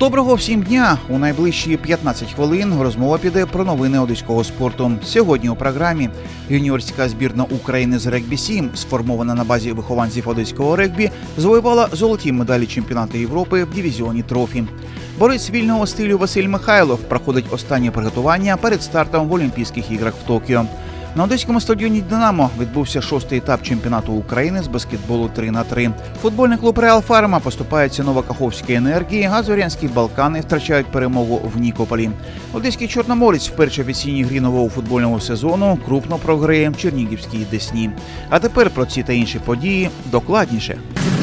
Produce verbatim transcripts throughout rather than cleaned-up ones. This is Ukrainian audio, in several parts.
Доброго всім дня! У найближчі п'ятнадцять хвилин розмова піде про новини одеського спорту. Сьогодні у програмі юніорська збірна України з регбі-сім, сформована на базі вихованців одеського регбі, завоювала золоті медалі чемпіонату Європи в дивізіоні трофі. Борець вільного стилю Василь Михайлов проходить останнє приготування перед стартом в Олімпійських іграх в Токіо. На одеському стадіоні «Динамо» відбувся шостий етап чемпіонату України з баскетболу три на три. Футбольний клуб «Реал Фарма» поступається Новокаховській «Енергії», а Зорянські «Балкани» втрачають перемогу в Нікополі. Одеський «Чорноморець» в першій офіційній грі нового футбольного сезону крупно програє Чернігівській «Десні». А тепер про ці та інші події докладніше.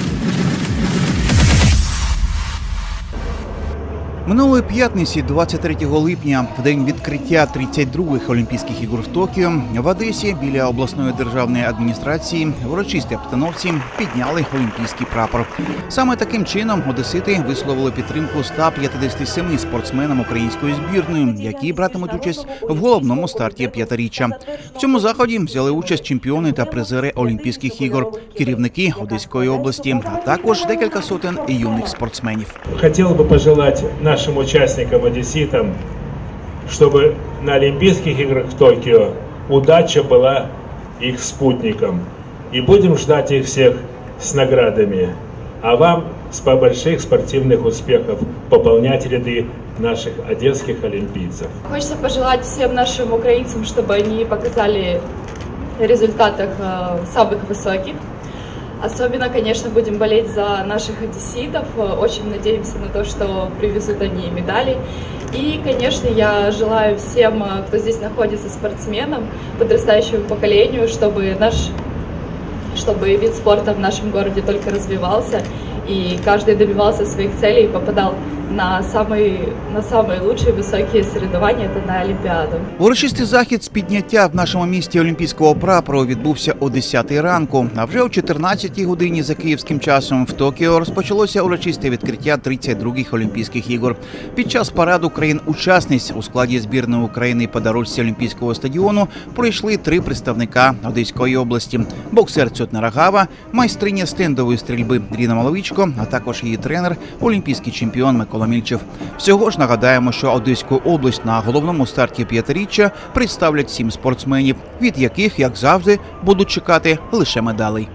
Минулої п'ятниці, двадцять третього липня, в день відкриття тридцять других Олімпійських ігор в Токіо, в Одесі біля обласної державної адміністрації в урочистій обстановці підняли олімпійський прапор. Саме таким чином одесити висловили підтримку ста п'ятдесяти семи спортсменам української збірної, які братимуть участь в головному старті п'ятиріччя. В цьому заході взяли участь чемпіони та призери Олімпійських ігор, керівники Одеської області, а також декілька сотень юних спортсменів. Хотів би пожелати нашим участникам, одесситам, чтобы на Олимпийских играх в Токио удача была их спутником. И будем ждать их всех с наградами. А вам с больших спортивных успехов пополнять ряды наших одесских олимпийцев. Хочется пожелать всем нашим украинцам, чтобы они показали результаты самых высоких. Особенно, конечно, будем болеть за наших одесситов. Очень надеемся на то, что привезут они медали. И, конечно, я желаю всем, кто здесь находится, спортсменам, подрастающему поколению, чтобы наш, чтобы вид спорта в нашем городе только развивался, и каждый добивался своих целей и попадал на самые, на самые лучшие високі соревновання та на Олімпіаду. Урочистий захід з підняття в нашому місті олімпійського прапору відбувся о десятій ранку, а вже о чотирнадцятій годині за київським часом в Токіо розпочалося урочисте відкриття тридцять других Олімпійських ігор. Під час параду країн-учасниць у складі збірної України по дорожці Олімпійського стадіону пройшли три представника Одеської області – боксер Цьотна Рагава, майстриня стендової стрільби Ріна Маловичко, а також її тренер, олімпійський чемпіон Микола Мільчев. Всього ж нагадаємо, що Одеську область на головному старті п'ятиріччя представлять сім спортсменів, від яких, як завжди, будуть чекати лише медалей.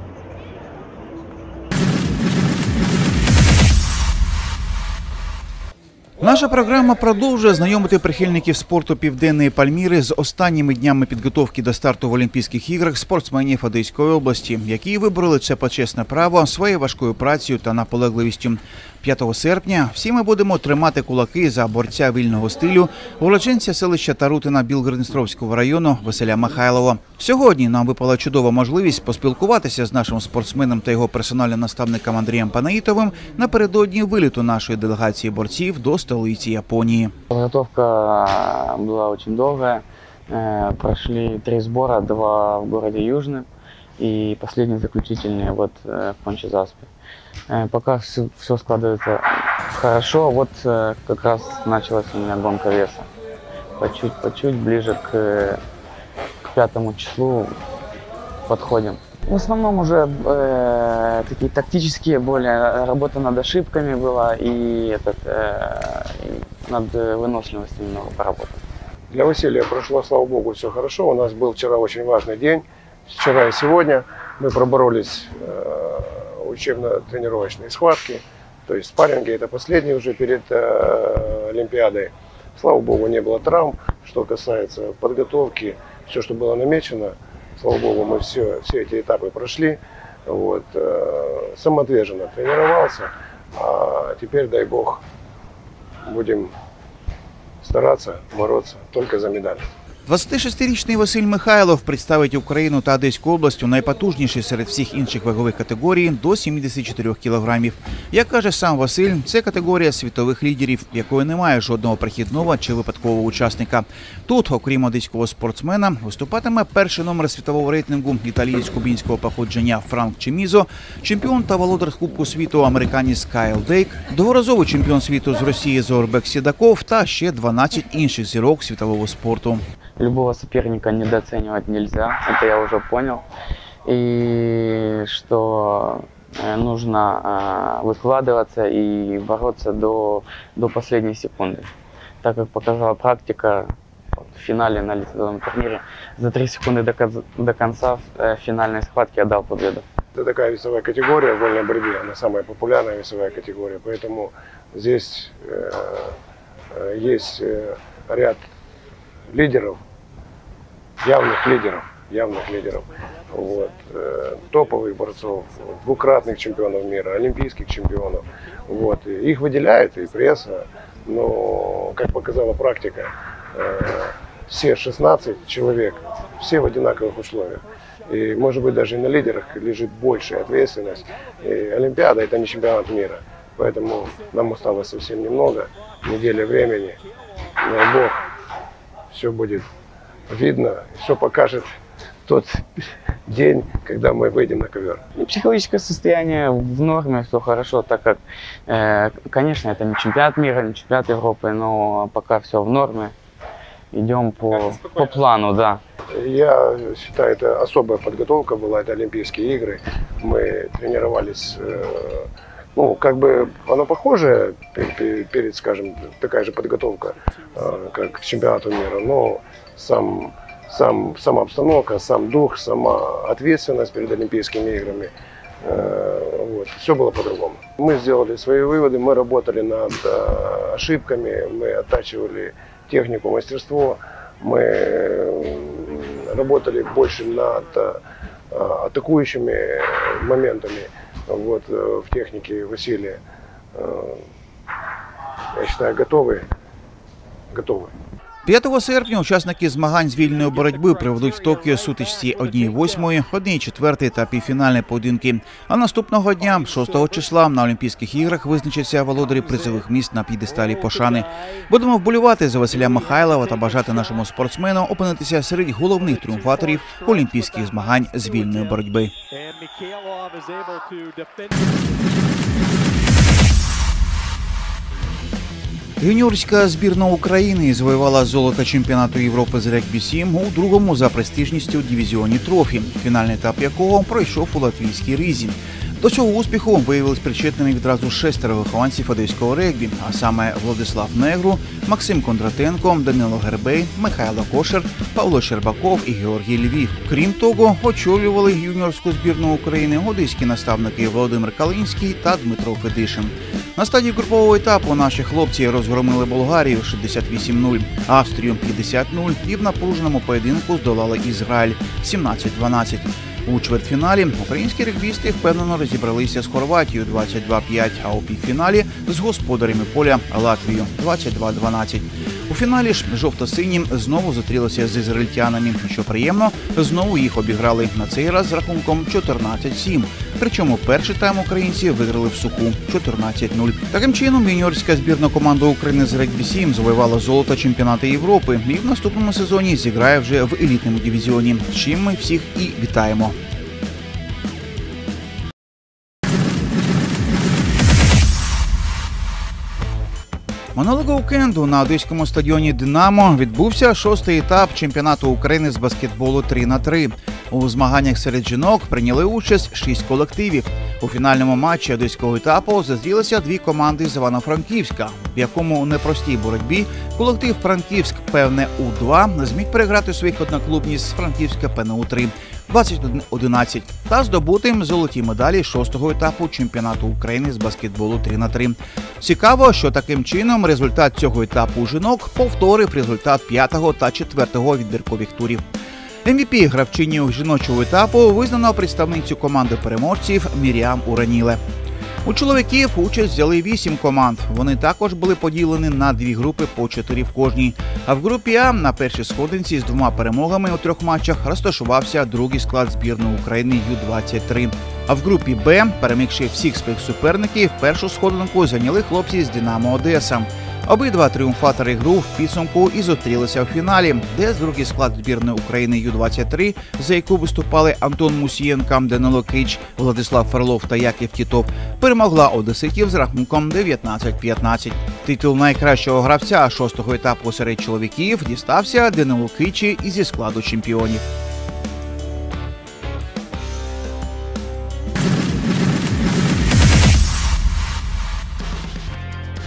Наша програма продовжує знайомити прихильників спорту Південної Пальміри з останніми днями підготовки до старту в Олімпійських іграх спортсменів Одеської області, які вибороли це почесне право своєю важкою працею та наполегливістю. п'ятого серпня всі ми будемо тримати кулаки за борця вільного стилю, уродженця селища Тарутина Білгород-Дністровського району Василя Михайлова. Сьогодні нам випала чудова можливість поспілкуватися з нашим спортсменом та його персональним наставником Андрієм Панаїтовим напередодні виліту нашої делегації борців до столиці Японії. Подготовка була дуже довга. Пройшли три збори, два в місті Южний и последний заключительный вот в Понче-Заспе. Пока все, все складывается хорошо, вот как раз началась у меня гонка веса. По чуть, по чуть ближе к, к пятому числу подходим. В основном уже э, такие тактические, более работа над ошибками была и, этот, э, и над выносливостью немного поработал. Для Василия прошло, слава богу, все хорошо. У нас был вчера очень важный день. Вчера и сегодня мы проборолись э, учебно-тренировочные схватки, то есть спарринги. Это последний уже перед э, Олимпиадой. Слава богу, не было травм. Что касается подготовки, все, что было намечено, слава богу, мы все, все эти этапы прошли. Вот, э, самоотверженно тренировался, а теперь, дай бог, будем стараться бороться только за медаль. двадцятишестирічний Василь Михайлов представить Україну та Одеську область у найпотужнішій серед всіх інших вагових категорій до сімдесят чотирьох кілограмів. Як каже сам Василь, це категорія світових лідерів, якої немає жодного прихідного чи випадкового учасника. Тут, окрім одеського спортсмена, виступатиме перший номер світового рейтингу італієць-кубінського походження Франк Чемізо, чемпіон та володар Кубку світу американець Кайл Дейк, дворазовий чемпіон світу з Росії Зорбек Сідаков та ще дванадцять інших зірок світового спорту. Любого соперника недооценивать нельзя, это я уже понял. И что нужно выкладываться и бороться до, до последней секунды. Так как показала практика в финале на лицевом турнире, за три секунды до, до конца финальной схватки я дал победу. Это такая весовая категория в вольной борьбе, она самая популярная весовая категория, поэтому здесь э, есть э, ряд лидеров, явных лидеров, явных лидеров, вот, э, топовых борцов, двукратных чемпионов мира, олимпийских чемпионов. Вот, и их выделяет и пресса, но, как показала практика, э, все шестнадцать человек, все в одинаковых условиях. И, может быть, даже и на лидерах лежит большая ответственность. И Олимпиада – это не чемпионат мира, поэтому нам осталось совсем немного, неделя времени. Дай Бог, все будет видно, все покажет тот день, когда мы выйдем на ковер. Психологическое состояние в норме, все хорошо, так как, э, конечно, это не чемпионат мира, не чемпионат Европы, но пока все в норме. Идем по, по плану, да. Я считаю, это особая подготовка была, это Олимпийские игры. Мы тренировались, э, ну, как бы оно похоже перед, перед, скажем, такая же подготовка, э, как к чемпионату мира, но сам, сам, сама обстановка, сам дух, сама ответственность перед Олимпийскими играми, э, вот, все было по-другому. Мы сделали свои выводы, мы работали над э, ошибками, мы оттачивали технику, мастерство. Мы работали больше над а, атакующими моментами вот, в технике Василия. Я считаю, готовы. Готовы. п'ятого серпня учасники змагань з вільної боротьби проведуть в Токіо сутичці однієї восьмої, однієї четвертої та півфінальні поєдинки. А наступного дня, шостого числа, на Олімпійських іграх визначаться володарі призових місць на п'єдесталі пошани. Будемо вболівати за Василя Михайлова та бажати нашому спортсмену опинитися серед головних тріумфаторів олімпійських змагань з вільної боротьби. Юніорська збірна України завоювала золото чемпіонату Європи з регбі-сім у другому за престижністю дивізіоні трофі, фінальний етап якого пройшов у латвійській Ризі. До цього успіху виявились причетними відразу шестеро вихованців одеського регбі, а саме Владислав Негру, Максим Кондратенко, Данило Гербей, Михайло Кошер, Павло Щербаков і Георгій Львів. Крім того, очолювали юніорську збірну України одеські наставники Володимир Калинський та Дмитро Федишин. На стадії групового етапу наші хлопці розгромили Болгарію шістдесят вісім нуль, Австрію п'ятдесят нуль і в напруженому поєдинку здолали Ізраїль сімнадцять дванадцять. У чвертьфіналі українські регбісти впевнено розібралися з Хорватією двадцять два п'ять, а у півфіналі з господарями поля Латвією двадцять два дванадцять. У фіналі ж жовто-сині знову зустрілися з ізраїльтянами. Що приємно, знову їх обіграли, на цей раз з рахунком чотирнадцять сім. Причому перший тайм українці виграли в суху чотирнадцять нуль. Таким чином, юніорська збірна команда України з регбі-сім завоювала золото чемпіонату Європи і в наступному сезоні зіграє вже в елітному дивізіоні, з чим ми всіх і вітаємо. Минулого вікенду на одеському стадіоні «Динамо» відбувся шостий етап чемпіонату України з баскетболу три на три. У змаганнях серед жінок прийняли участь шість колективів. У фінальному матчі одеського етапу зустрілися дві команди з Івано-Франківська, в якому у непростій боротьбі колектив Франківськ Певне У два зміг переграти своїх одноклубність з Франківська Пе Ен У три двадцять один одинадцять та здобути золоті медалі шостого етапу чемпіонату України з баскетболу три на три. Цікаво, що таким чином результат цього етапу жінок повторив результат п'ятого та четвертого відбіркових турів. Ем ві пі гравчиню жіночого етапу визнано представницю команди переможців Міріам Ураніле. У чоловіків участь взяли вісім команд. Вони також були поділені на дві групи по чотири в кожній. А в групі А на першій сходинці з двома перемогами у трьох матчах розташувався другий склад збірної України Ю двадцять три. А в групі Б, перемігши всіх своїх суперників, першу сходинку зайняли хлопці з «Динамо Одеса». Обидва тріумфатори гру в підсумку і зустрілися в фіналі, де другий склад збірної України Ю двадцять три, за яку виступали Антон Мусієнко, Данило Кич, Владислав Ферлов та Яків Тітов, перемогла одеситів з рахунком дев'ятнадцять п'ятнадцять. Титул найкращого гравця шостого етапу серед чоловіків дістався Данилу Кичі і зі складу чемпіонів.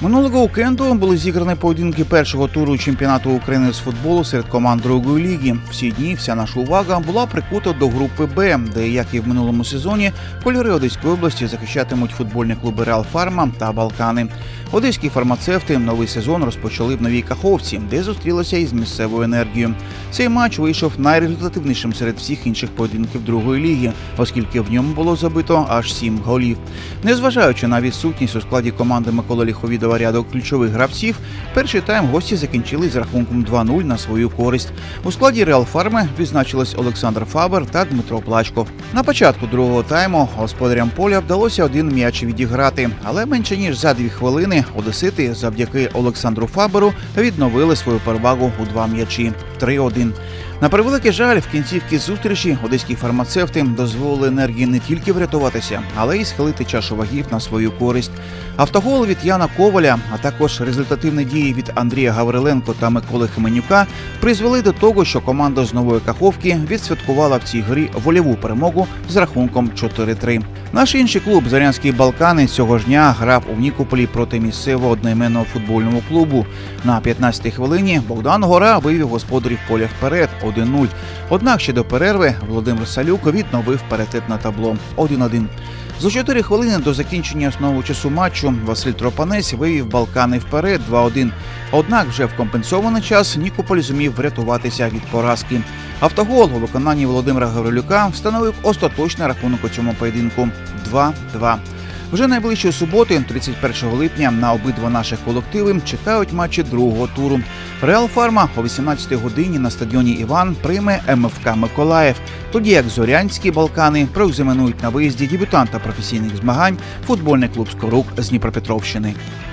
Минулого уікенду були зіграні поєдинки першого туру чемпіонату України з футболу серед команд другої ліги. Всі дні вся наша увага була прикута до групи Б, де, як і в минулому сезоні, кольори Одеської області захищатимуть футбольні клуби Реал Фарма та Балкани. Одеські фармацевти новий сезон розпочали в Новій Каховці, де зустрілися із місцевою енергією. Цей матч вийшов найрезультативнішим серед всіх інших поєдинків другої ліги, оскільки в ньому було забито аж сім голів. Незважаючи на відсутність у складі команди Миколи Ліховідова ряду ключових гравців, перший тайм гості закінчили з рахунком два нуль на свою користь. У складі Реал Фарми відзначились Олександр Фабер та Дмитро Плачков. На початку другого тайму господарям поля вдалося один м'яч відіграти, але менше ніж за дві хвилини одесити завдяки Олександру Фаберу відновили свою перевагу у два м'ячі – три один. На превеликий жаль, в кінцівці зустрічі одеські фармацевти дозволили енергії не тільки врятуватися, але й схилити чашу вагів на свою користь. Автогол від Яна Коваля, а також результативні дії від Андрія Гавриленко та Миколи Хименюка призвели до того, що команда з Нової Каховки відсвяткувала в цій грі вольову перемогу з рахунком чотири три. Наш інший клуб «Зорянські Балкани» цього ж дня грав у Нікополі проти місцевого одноіменного футбольного клубу. На п'ятнадцятій хвилині Богдан Гора вивів господарів поля вперед один нуль. Однак ще до перерви Володимир Салюк відновив паритет на табло один один. За чотири хвилини до закінчення основного часу матчу Василь Тропанець вивів Балкани вперед два один. Однак вже в компенсований час Нікополь зумів врятуватися від поразки. Автогол у виконанні Володимира Гаврилюка встановив остаточний рахунок у цьому поєдинку – два два. Вже найближчої суботи, тридцять першого липня, на обидва наших колективи чекають матчі другого туру. Реал Фарма о вісімнадцятій годині на стадіоні Іван прийме ем еф ка Миколаїв, тоді як Зорянські Балкани проекзаменують на виїзді дебютанта професійних змагань футбольний клуб «Скорук» з Дніпропетровщини.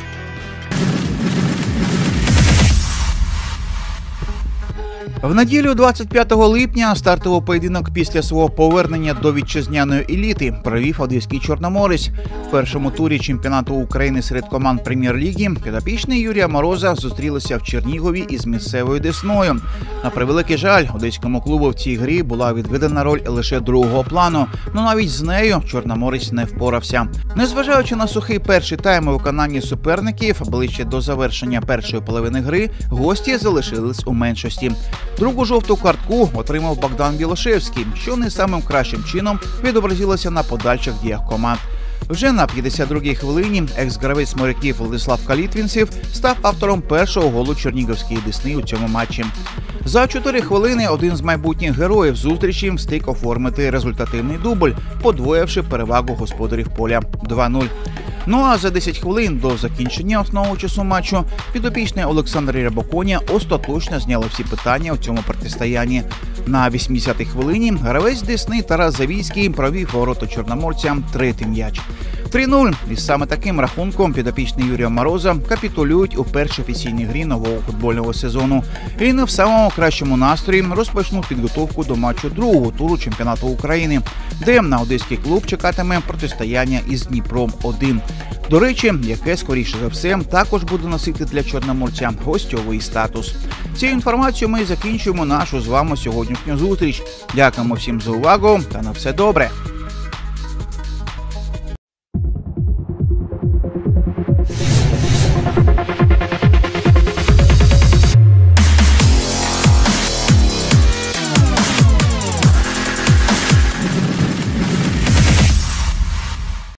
В неділю двадцять п'ятого липня стартовий поєдинок після свого повернення до вітчизняної еліти провів одеський Чорноморець. В першому турі чемпіонату України серед команд прем'єр-ліги підопічні Юрія Мороза зустрілися в Чернігові із місцевою Десною. На превеликий жаль, одеському клубу в цій грі була відведена роль лише другого плану, але навіть з нею Чорноморець не впорався. Незважаючи на сухий перший тайм у виконанні суперників, ближче до завершення першої половини гри гості залишились у меншості. Другу жовту картку отримав Богдан Білошевський, що не самим кращим чином відобразилося на подальших діях команд. Вже на п'ятдесят другій хвилині екс-гравець моряків Владислав Калітвінцев став автором першого голу чернігівської Десни у цьому матчі. За чотири хвилини один з майбутніх героїв зустрічі встиг оформити результативний дубль, подвоївши перевагу господарів поля два нуль. Ну а за десять хвилин до закінчення основного часу матчу підопічний Олександр Рябоконя остаточно зняли всі питання у цьому протистоянні. На вісімдесятій хвилині гравець Десни Тарас Завійський провів ворота чорноморцям третій м'яч. три нуль. І саме таким рахунком підопічні Юрія Мороза капітулюють у першій офіційній грі нового футбольного сезону. І не в самому кращому настрої розпочнуть підготовку до матчу другого туру чемпіонату України, де на одеський клуб чекатиме протистояння із Дніпром один. До речі, яке, скоріше за все, також буде носити для чорноморця гостьовий статус. Цією інформацією ми закінчуємо нашу з вами сьогоднішню зустріч. Дякуємо всім за увагу та на все добре!